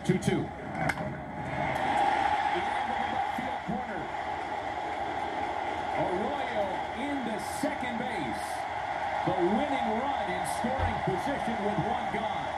2-2. Arroyo into second base. The winning run in scoring position with one gone.